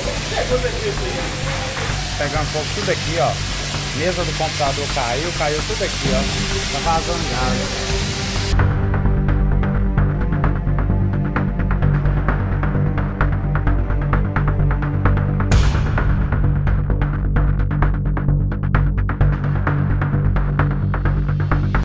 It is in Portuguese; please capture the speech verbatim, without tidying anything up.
Pegando fogo tudo aqui, ó. Mesa do computador caiu, caiu tudo aqui, ó. Tá vazando gás.